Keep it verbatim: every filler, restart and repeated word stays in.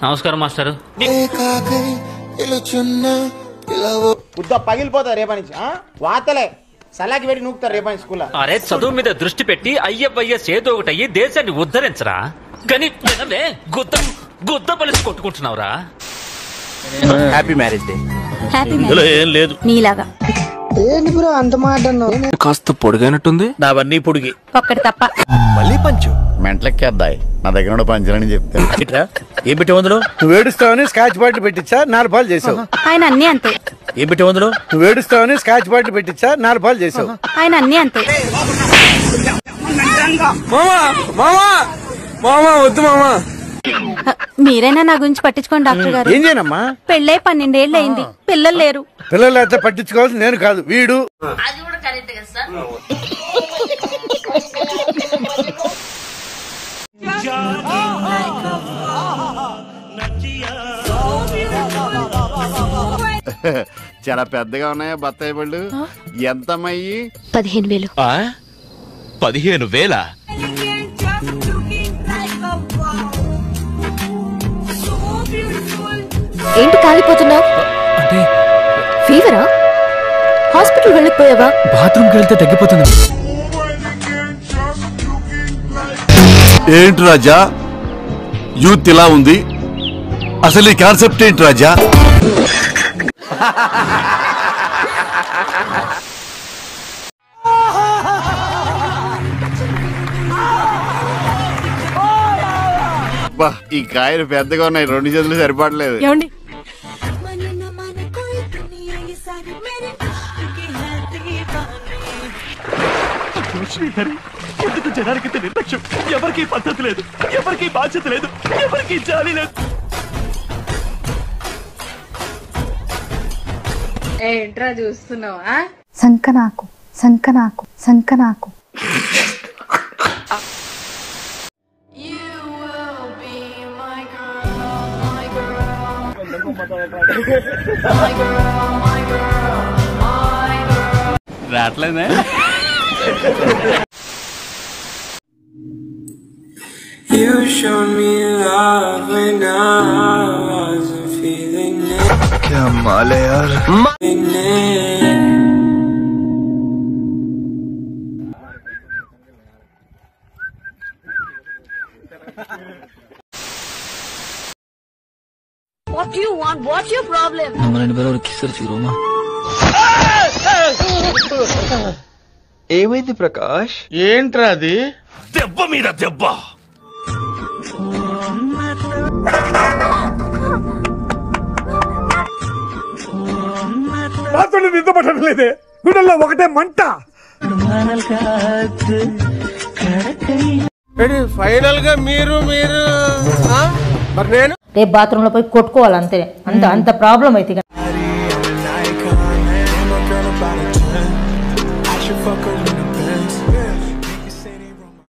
నమస్కారం మాస్టర్. గుద్ద పగిలిపోతారు రేపటి నుంచి వాతలే సలాకి పెట్టి నూకుతారు రేపటి స్కూల్. అరే చదువు మీద దృష్టి పెట్టి అయ్యవయ్య చేదో ఒకటి అయ్యి దేశాన్ని ఉద్ధరించరా కానీ గుద్ద గుద్ద పలిసి కొట్టుకుంటున్నావురా. Happy marriage day. ఏం లేదు నీలాగా ఏంటి బ్రో అంత మాట అన్నావు? కాస్త పొడిగైనట్టుంది. నావన్నీ పొడిగి ఒక్కటి తప్ప. మళ్ళీ పంచు మెంట్లెక్కేద్దాయి నా దగ్గర పంచాలని చెప్తా. ఏం పెట్టి వందలు నువ్వు ఏడుస్తావని స్కాచ్ బాటిల్ పెట్టించా నాలుగు పాలు చేసావు. ఆయన అన్ని అంతే. ఏం పెట్టి వందలు నువ్వు ఏడుస్తావని స్కాచ్ బాటిల్ పెట్టించా నాలుగు పాలు చేసావు. ఆయన అన్ని అంతే. మామా మామా మామా వద్దు మామా. మీరైనా నా గురించి పట్టించుకోండి డాక్టర్ గారు. ఏం చేయనమ్మా? పెళ్ళై పన్నెండేళ్ళు అయింది, పిల్లలు లేరు. పిల్లలు అయితే పట్టించుకోవాల్సి నేను కాదు వీడు. చాలా పెద్దగా ఉన్నాయా బత్తాయి పళ్ళు? ఎంతమ్మయ్యి? పదిహేను వేలు. పదిహేను వేల ఏంటి కాలిపోతున్నావు? అంటే ఫీవరా? హాస్పిటల్ వెళ్ళకపోయావా? బాత్రూమ్కి వెళ్తే తగ్గిపోతుంది. ఏంటి రాజా యూత్ ఇలా ఉంది? అసలు ఈ కాన్సెప్ట్ ఏంటి రాజా? ఈ కాయలు పెద్దగా ఉన్నాయి, రెండు చేతులు సరిపడలేదు. ఏమండి ఎందుకు జనానికి నిర్లక్ష్యం? ఎవరికి పద్ధతి లేదు, ఎవరికి బాధ్యత లేదు, ఎవరికి జాలి లేదు. ఏంట్రా చూస్తున్నావా? సంకనాకు సంకనాకు సంకనాకు. రాట్లేదే. You showed me love when I wasn't feeling it. क्या माल है यार. What do you want? What's your problem? நம்மள பேரும் ஒரு கிஸ் அடிச்சுக்கிறோமா? ఏమైంది ప్రకాష్? ఏంట్రా అది? దెబ్బ మీద దెబ్బ. రాత్రులు నిద్ర పట్టలేదే, గుండెల్లో ఒకటే మంట. ఫైనల్ గా మీరు మీరు మరి నేను రేపు బాత్రూమ్ లో పోయి కొట్టుకోవాలి అంతే. అంత అంత ప్రాబ్లం అయితే